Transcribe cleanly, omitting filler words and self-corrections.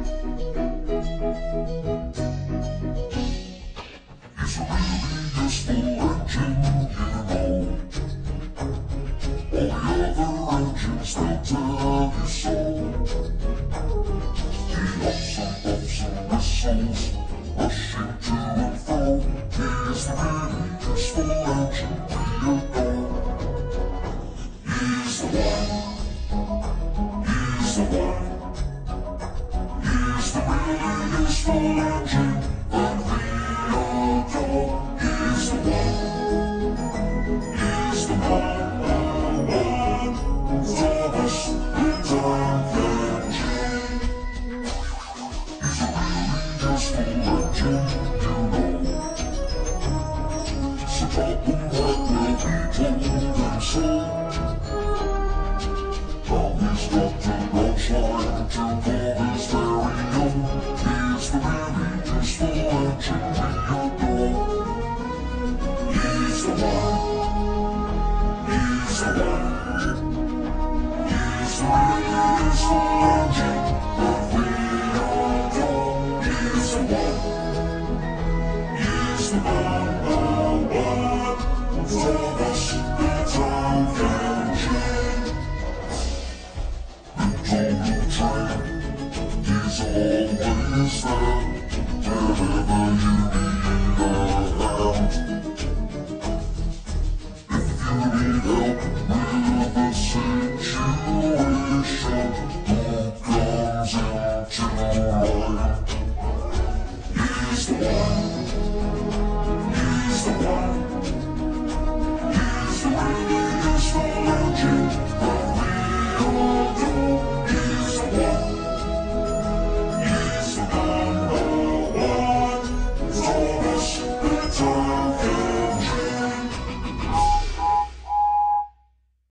He's a really useful engine, you know. All the other engines, they'll tell you so. He hops and bumps and whistles, rushing to and fro. He's the really useful engine we adore. He's the one. He's the one. He's the really useful engine that we adore. He's the one. He's the number one Thomas the Tank Engine. He's a really useful engine, you know. So top and what will be told and sold. Now he's got to branch line to call his very own. He's the really useful engine we adore. He's the one. He's the one. He's the really useful engine that we adore. He's the one. He's the number one Thomas the Tank Engine. Total train, he's always there, wherever you need a hand. If you need help with a situation, who comes into line?